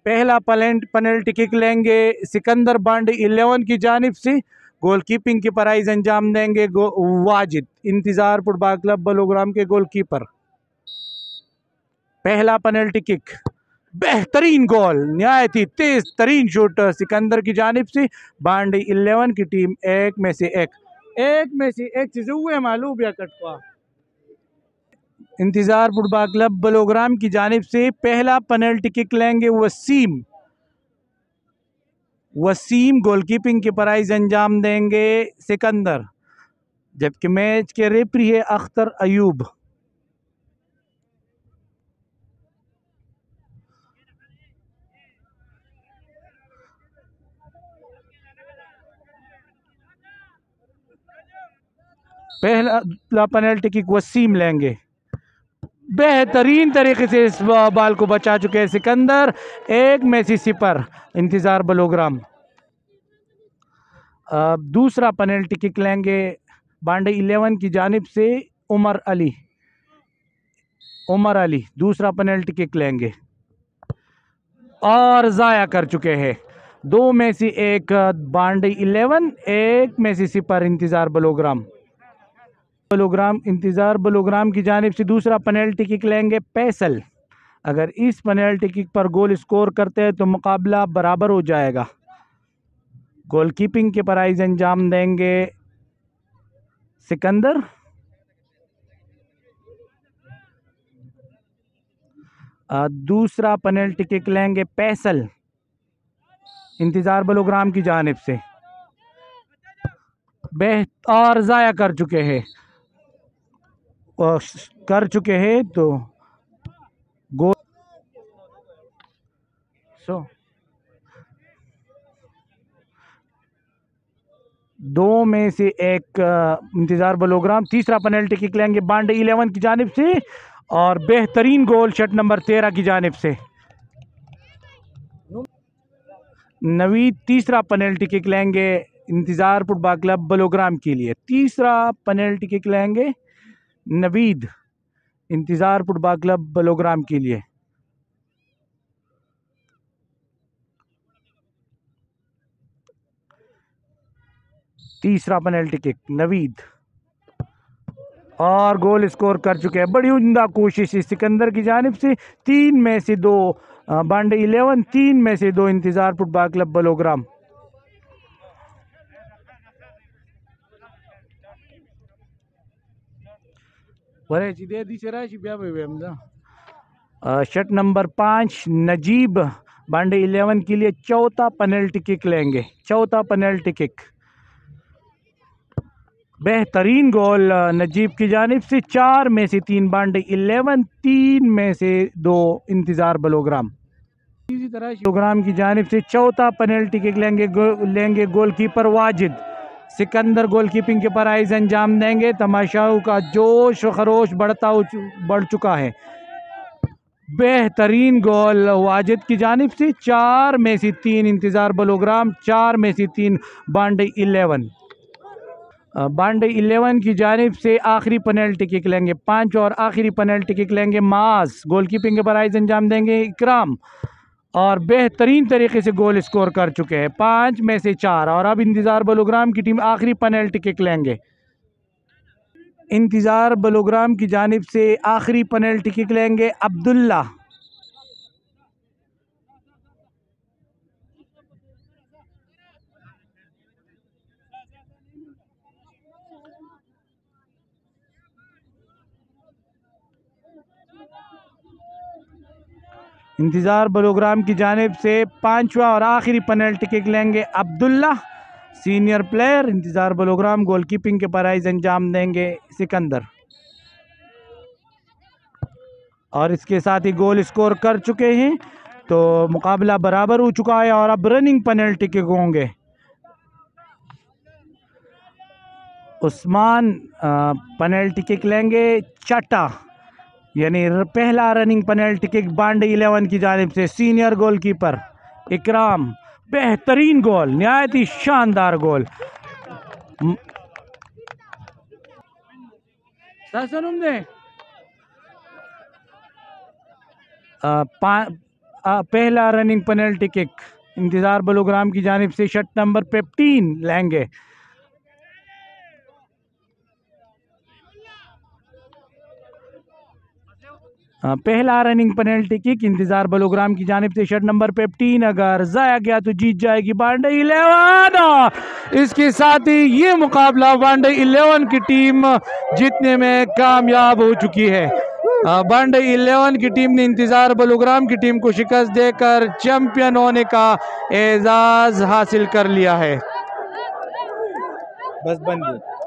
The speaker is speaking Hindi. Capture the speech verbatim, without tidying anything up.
पहला पेनल्टी किक लेंगे सिकंदर बांडी इलेवन की जानिब से। गोल कीपिंग की प्राइज अंजाम देंगे वाजिद, इंतज़ार फुटबॉल क्लब बलोग्राम के गोलकीपर। पहला पेनल्टी किक, बेहतरीन गोल, नहायत ही तेज तरीन शूट सिकंदर की जानिब से। बांडी इलेवन की टीम एक में से एक एक में से एक चीज़ हुए मालूम या कटवा। इंतज़ार फुटबॉल क्लब बलोग्राम की जानिब से पहला पेनल्टी किक लेंगे वसीम। वसीम गोलकीपिंग की प्राइज अंजाम देंगे सिकंदर, जबकि मैच के रेफरी है अख्तर अयूब। पहला पेनल्टी किक वसीम लेंगे, बेहतरीन तरीके से इस बॉल को बचा चुके हैं सिकंदर। एक में से सिपर इंतज़ार बलोग्राम। दूसरा पेनल्टी किक लेंगे बांडी इलेवन की जानिब से उमर अली। उमर अली दूसरा पेनल्टी किक लेंगे और ज़ाया कर चुके हैं। दो में से एक बांडी इलेवन, एक में से सिपर इंतज़ार बलोग्राम। बलोग्राम इंतज़ार बलोग्राम की जानिब से दूसरा पेनल्टी किक लेंगे फैसल। अगर इस पेनल्टी किक पर गोल स्कोर करते हैं तो मुकाबला बराबर हो जाएगा। गोलकीपिंग के प्राइज अंजाम देंगे सिकंदर। दूसरा पेनल्टी किक लेंगे फैसल इंतज़ार बलोग्राम की जानिब से। बेह और ज़ाया कर चुके हैं कर चुके हैं तो गोल। सो दो में से एक इंतज़ार बलोग्राम। तीसरा पेनल्टी किक लेंगे बांडी इलेवन की जानिब से और बेहतरीन गोल शट नंबर तेरह की जानिब से नवीद। तीसरा पेनल्टी किक लेंगे इंतज़ार फुटबॉल क्लब बलोग्राम के लिए। तीसरा पेनल्टी किक लेंगे नवीद इंतज़ार फुटबॉल क्लब बलोग्राम के लिए। तीसरा पेनल्टी किक नवीद और गोल स्कोर कर चुके हैं। बड़ी उम्दा कोशिश सिकंदर की जानिब से। तीन में से दो बांडी इलेवन, तीन में से दो इंतज़ार football club Balogram. Shirt number पाँच नजीब बांडी इलेवन के लिए चौथा पेनल्टी किक लेंगे। चौथा पेनल्टी किक, बेहतरीन गोल नजीब की जानिब से। चार में से तीन बांडी इलेवन, तीन में से दो इंतज़ार बलोग्राम। इसी तरह बलोग्राम की जानिब से चौथा पेनल्टी किक लेंगे गो, लेंगे गोलकीपर वाजिद। सिकंदर गोलकीपिंग के प्राइज अंजाम देंगे। तमाशाओं का जोश खरोश बढ़ता बढ़ चुका है। बेहतरीन गोल वाजिद की जानिब से। चार में से तीन इंतज़ार बलोग्राम, चार में से तीन बांडी इलेवन। बांडी इलेवन की जानिब से आखिरी पेनल्टी किक लेंगे पांच और आखिरी पेनल्टी किक लेंगे माज। गोलकीपिंग के प्राइज अंजाम देंगे इकराम और बेहतरीन तरीके से गोल स्कोर कर चुके हैं। पांच में से चार और अब इंतज़ार बलोग्राम की टीम आखिरी पेनल्टी किक लेंगे। इंतज़ार बलोग्राम की जानिब से आखिरी पेनल्टी किक लेंगे अब्दुल्ला। इंतज़ार बलोग्राम की जानिब से पांचवा और आखिरी पेनल्टी किक लेंगे अब्दुल्ला, सीनियर प्लेयर इंतज़ार बलोग्राम। गोलकीपिंग के प्राइज अंजाम देंगे सिकंदर और इसके साथ ही गोल स्कोर कर चुके हैं तो मुकाबला बराबर हो चुका है। और अब रनिंग पेनल्टी किक होंगे। उस्मान पेनल्टी किक लेंगे चटा, यानी पहला running penalty kick Bandi eleven की जानिब से। सीनियर गोलकीपर इकराम, बेहतरीन गोल, नहायत ही शानदार गोल। आ, पहला रनिंग पेनल्टी किक इंतज़ार बलोग्राम की जानिब से शर्ट नंबर फिफ्टीन लेंगे। आ, पहला रनिंग पेनल्टी किक इंतज़ार बलोग्राम की जानिब से शर्ट नंबर फिफ्टीन अगर जाया गया तो जीत जाएगी बांडे इलेवन। इसके साथ ही ये मुकाबला बांडे इलेवन की टीम जीतने में कामयाब हो चुकी है। बांडे इलेवन की टीम ने इंतज़ार बलोग्राम की टीम को शिकस्त देकर चैंपियन होने का एजाज हासिल कर लिया है। बस बन गया।